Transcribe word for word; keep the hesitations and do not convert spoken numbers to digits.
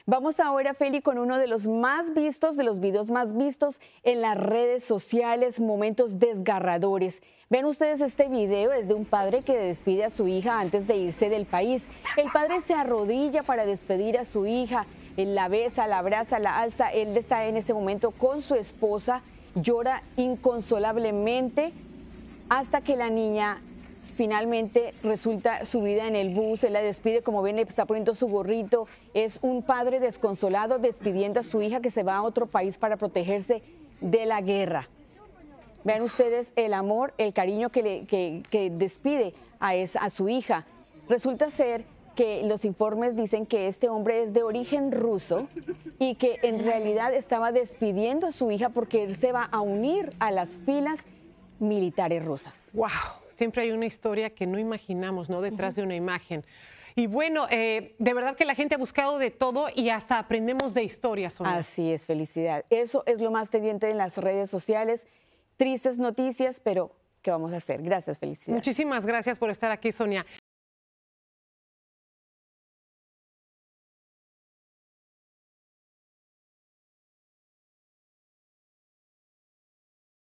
Vamos ahora, Feli, con uno de los más vistos, de los videos más vistos en las redes sociales, momentos desgarradores. Ven ustedes este video, es de un padre que despide a su hija antes de irse del país. El padre se arrodilla para despedir a su hija, él la besa, la abraza, la alza. Él está en ese momento con su esposa, llora inconsolablemente hasta que la niña finalmente resulta subida en el bus. Él la despide, como ven, le está poniendo su gorrito. Es un padre desconsolado despidiendo a su hija que se va a otro país para protegerse de la guerra. Vean ustedes el amor, el cariño que, le, que, que despide a, esa, a su hija. Resulta ser que los informes dicen que este hombre es de origen ruso y que en realidad estaba despidiendo a su hija porque él se va a unir a las filas militares rusas. ¡Wow! Siempre hay una historia que no imaginamos, ¿no? Detrás uh-huh. de una imagen. Y bueno, eh, de verdad que la gente ha buscado de todo y hasta aprendemos de historias, Sonia. Así es, felicidad. Eso es lo más pendiente en las redes sociales. Tristes noticias, pero ¿qué vamos a hacer? Gracias, felicidad. Muchísimas gracias por estar aquí, Sonia.